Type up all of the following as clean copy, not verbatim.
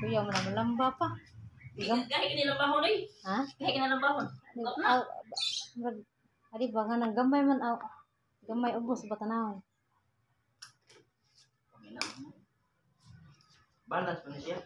Kuya mo na malamba pa. Kahit kanilang bahon eh. Ha? Kahit kanilang bahon. Adi ba nga nang gamay man aw. Gamay ubos ba tanaw? Balance pa na siya.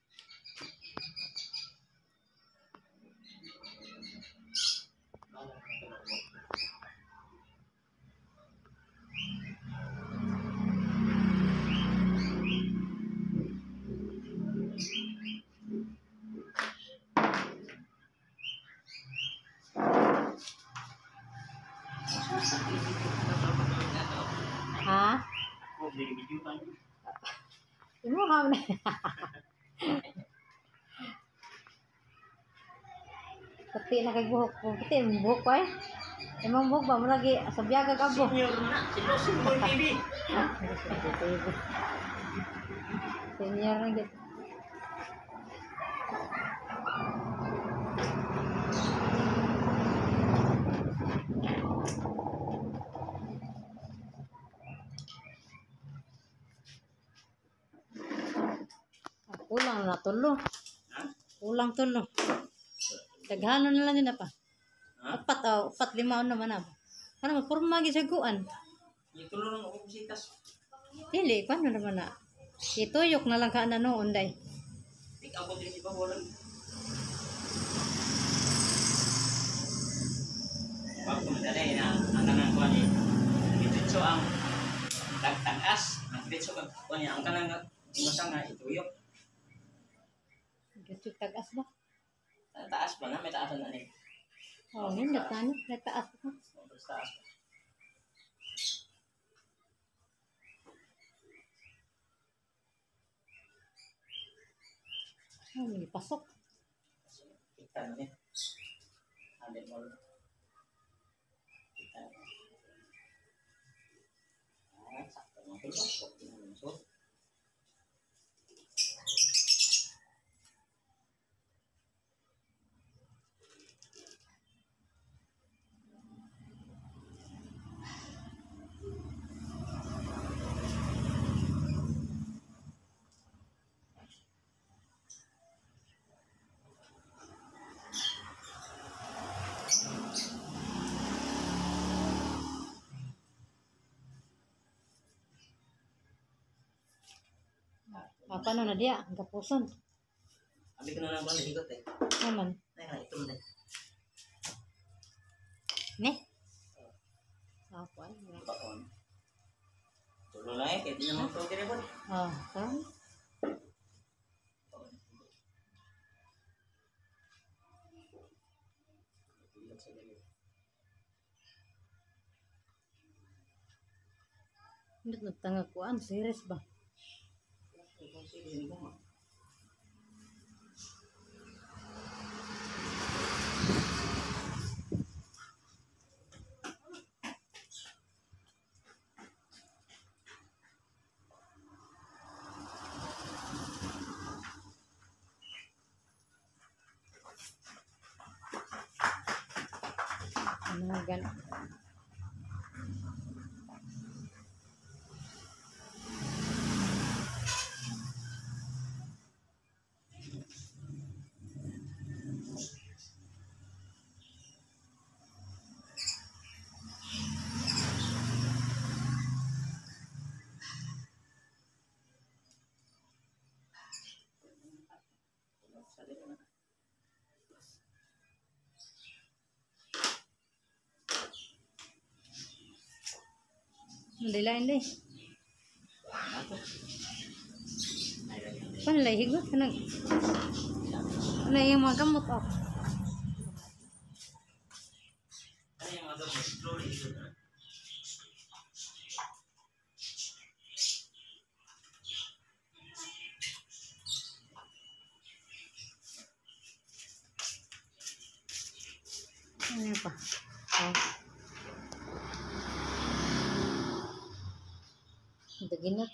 Ha? Imo ha na. Pati na kay buhok ko. Pati ang buhok ko eh. Imong buhok ba mo lagi sa biyaga ka bo. Senior na. Senior boy TV. Senior na gid. Kulang na tulo. Ha? Kulang tulo. Daghanon na lang din na pa. Ha? 4 5 naman na. Kana magporma gi sa guan. Itulo lang ako busitas. Dili paano naman na. Ituyok na lang ka na noon day. Ikaw ko din si Bawalan. Pag kumadali na ang kanang kuha niya. Ditso ang tag-tagas. Ang ditso ang kuha niya. Ang kanang imasang nga ituyok. Gusto tagas ba? Taas ba na? May taasan na niya. Oh, hindi tani. Nagtaas ko. Taas ba? Oh, may pasok. Kita na niya. Andin mo. Kita na. Sakto mo. Pasok. So, Paano na dia? Ang kapuson. abi ko na lang ba higot eh. Naman. Ay, ito na. Ne? Ako ay. Bakon. Tulo na eh. Kaya di naman ito kinipon. Oh, saan? Hindi nagtangag ko. Ano? Serious ba? Ano gan? Hindi lain deh. Kan lay higot kanang na yung mga gamot oh. Ano yung mga gamot? Slowly higot na. Ano pa? Oh. Daginat.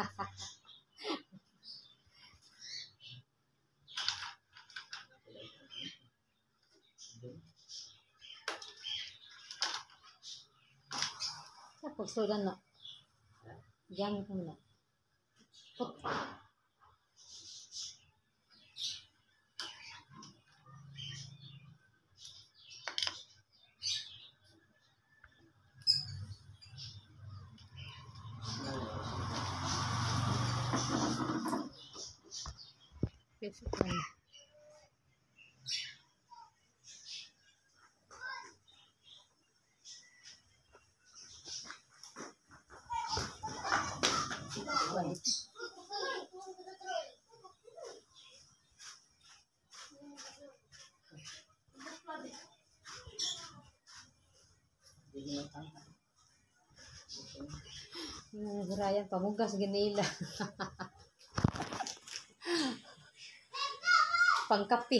Sa pagsudan na. Diyan ko na. Yes, okay. Ryan pamugas ginila. Pangkapi.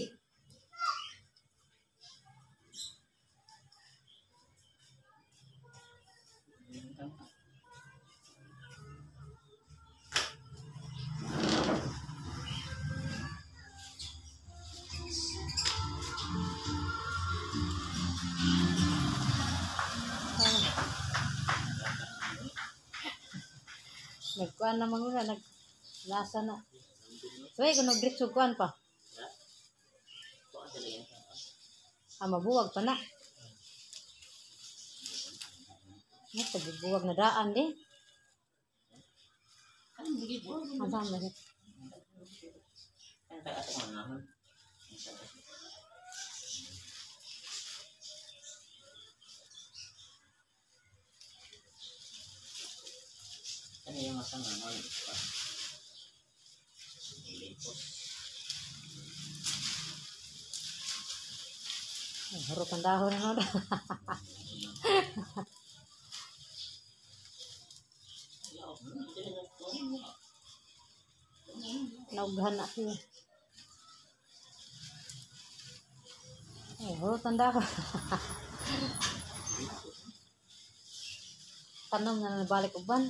Nagkuan na manguna, naglasa na. So, kung nag-diretso kuan pa. Mabuwag pa na. Pagbuwag na daan eh. Ang dami rin. Ano yung masama mo? Harap ang dahon na no. Naughan na siya. Harap ang dahon. Tanong na nabalik uban.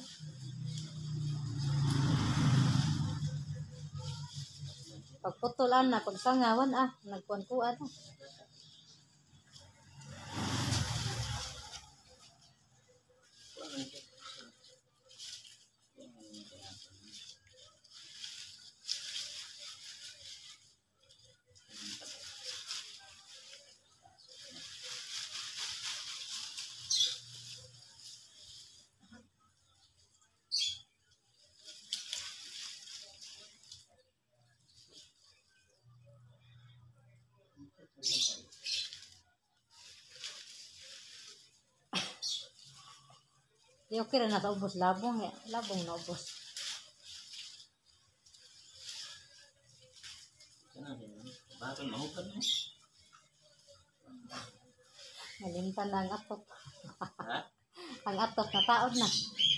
Pagputulan na, pagsangawan nagkuan-kuan Di okay rin na ubos labong. Labong na ubos. Bakit mahukad mo? Malimtan na ang atop. Ha? Ang atop na taod na.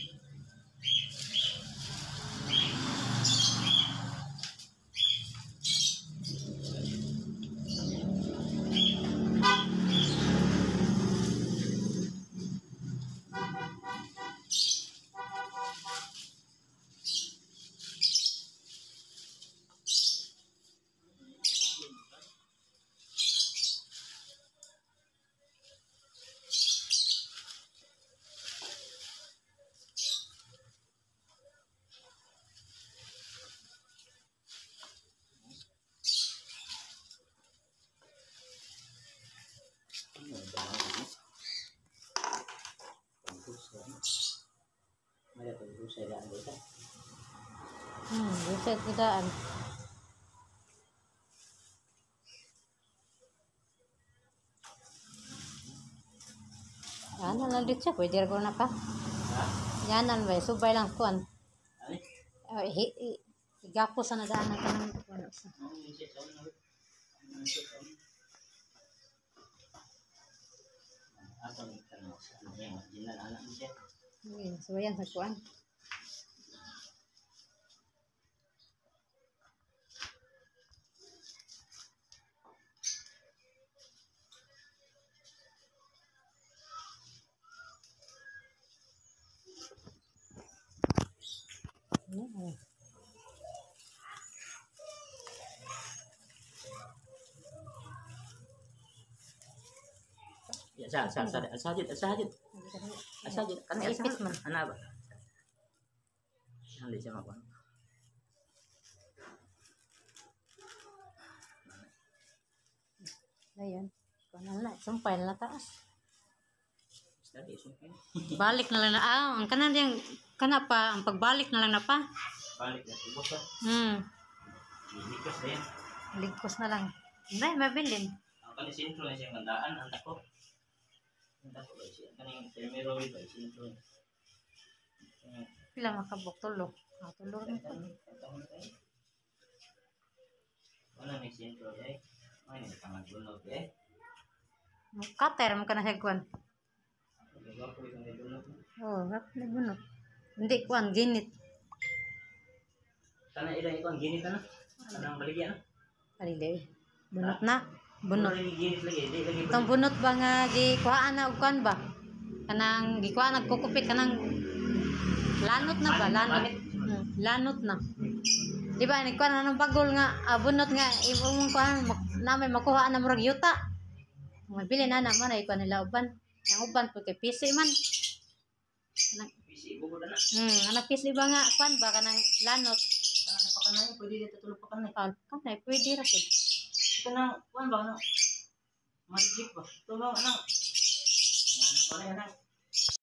Buset kedaan. Yan lang dito siya. Pwede rin na pa. Yan lang ba? Subay lang kuan. Higapo sa nadaanan ka ng kuan. So yan sa kuan. Asajid. Karena Ipit man. Ana ba? Hindi siya makuha. Ayun. Kuan na. Sumpay na taas. Study, sumpay. Balik na lang na. Ang kanan yung, kana pa, ang pagbalik na lang na pa. Balik na. Ubos pa. Ligos na yan. Ligkos na lang. Hindi, mabilin. Ang kanin sintro na siyang mandaan, ang tako. Ang tako ba siya? Kaning termero ba sintro? Pila makabok tulo. Tulo rin po. Wala may sintro eh. Ay, nagkamagulog eh. Kater mo ka na siya kuwan. Nagwapo itong nagulog. Oo, nagbunot. Hindi kuwan, ginit. Sana ilang ito ang ginit na. Sana ang baligyan na. Alili. Bunot na. Bunot. Bunot. Ginit lagi. Di lagi Itong bunot ba nga gikuhaan na og kuwan ba? Kanang gikuhaan nagkukupit kanang lanot na ba? Lanot. Lanot na. Di ba ni kuwan anong bagol nga bunot nga imong kuan na may makuha na murag yuta. Mabili na naman ay kuan nila uban. Yang uban po kay PC man. Kanang Bisi, bubod na. anak PC ba nga kuan ba kanang lanot. Sana napakanayan. Pwede dito tulog pa kanay. Kanay pwede ra pud. Ito na, kuhan ba? Ano? Magic ba? Ito ba? Ano? Ano ba na yan?